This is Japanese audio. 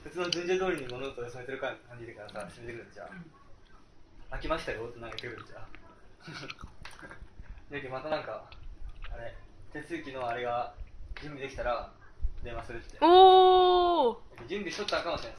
普通の順序通りに物事を進めてる感じでからさ、進めてくるんじゃん。飽きましたよって投げてくるんじゃん。で、またなんか、あれ、手続きのあれが準備できたら電話するって。 おー。 準備しとったらかもしれない。